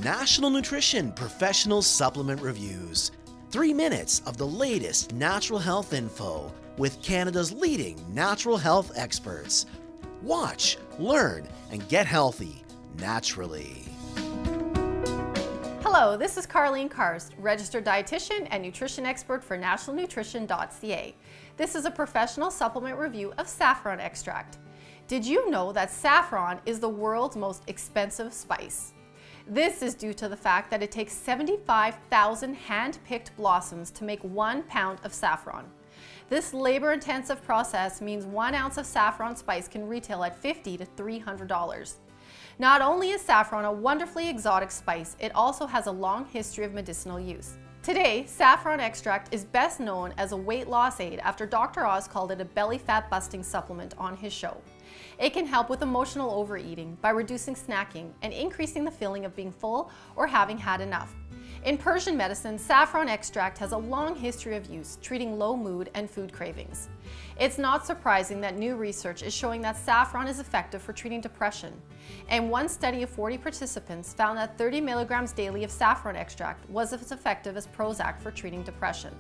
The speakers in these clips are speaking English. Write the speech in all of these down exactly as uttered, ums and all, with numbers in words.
National Nutrition Professional Supplement Reviews. Three minutes of the latest natural health info with Canada's leading natural health experts. Watch, learn, and get healthy naturally. Hello, this is Karlene Karst, registered dietitian and nutrition expert for national nutrition dot c a. This is a professional supplement review of saffron extract. Did you know that saffron is the world's most expensive spice? This is due to the fact that it takes seventy-five thousand hand-picked blossoms to make one pound of saffron. This labor-intensive process means one ounce of saffron spice can retail at fifty to three hundred dollars. Not only is saffron a wonderfully exotic spice, it also has a long history of medicinal use. Today, saffron extract is best known as a weight loss aid after Doctor Oz called it a belly fat busting supplement on his show. It can help with emotional overeating by reducing snacking and increasing the feeling of being full or having had enough. In Persian medicine, saffron extract has a long history of use, treating low mood and food cravings. It's not surprising that new research is showing that saffron is effective for treating depression. And one study of forty participants found that thirty milligrams daily of saffron extract was as effective as Prozac for treating depression.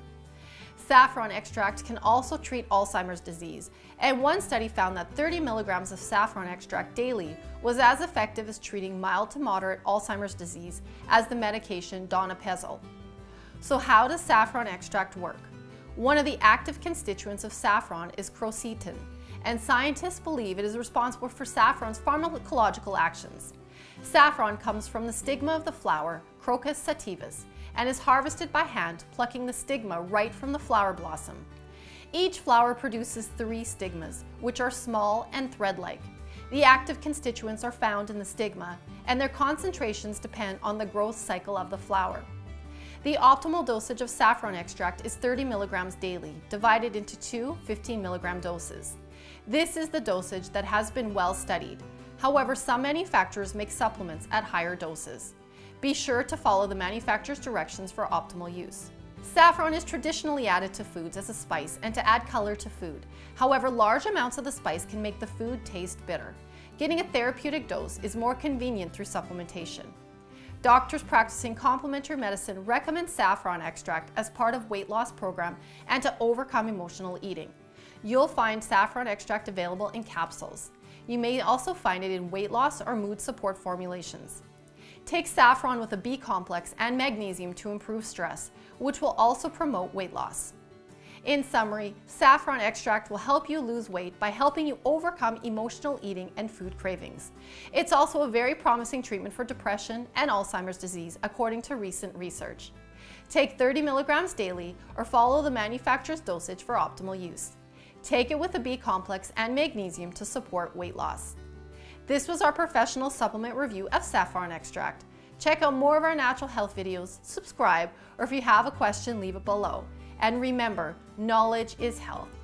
Saffron extract can also treat Alzheimer's disease, and one study found that thirty milligrams of saffron extract daily was as effective as treating mild to moderate Alzheimer's disease as the medication donepezil. So how does saffron extract work? One of the active constituents of saffron is quercetin, and scientists believe it is responsible for saffron's pharmacological actions. Saffron comes from the stigma of the flower, Crocus sativus, and is harvested by hand, plucking the stigma right from the flower blossom. Each flower produces three stigmas, which are small and thread-like. The active constituents are found in the stigma, and their concentrations depend on the growth cycle of the flower. The optimal dosage of saffron extract is thirty milligrams daily, divided into two fifteen milligram doses. This is the dosage that has been well studied. However, some manufacturers make supplements at higher doses. Be sure to follow the manufacturer's directions for optimal use. Saffron is traditionally added to foods as a spice and to add color to food. However, large amounts of the spice can make the food taste bitter. Getting a therapeutic dose is more convenient through supplementation. Doctors practicing complementary medicine recommend saffron extract as part of weight loss program and to overcome emotional eating. You'll find saffron extract available in capsules. You may also find it in weight loss or mood support formulations. Take saffron with a B complex and magnesium to improve stress, which will also promote weight loss. In summary, saffron extract will help you lose weight by helping you overcome emotional eating and food cravings. It's also a very promising treatment for depression and Alzheimer's disease, according to recent research. Take thirty milligrams daily or follow the manufacturer's dosage for optimal use. Take it with a B complex and magnesium to support weight loss. This was our professional supplement review of saffron extract. Check out more of our natural health videos, subscribe, or if you have a question, leave it below. And remember, knowledge is health.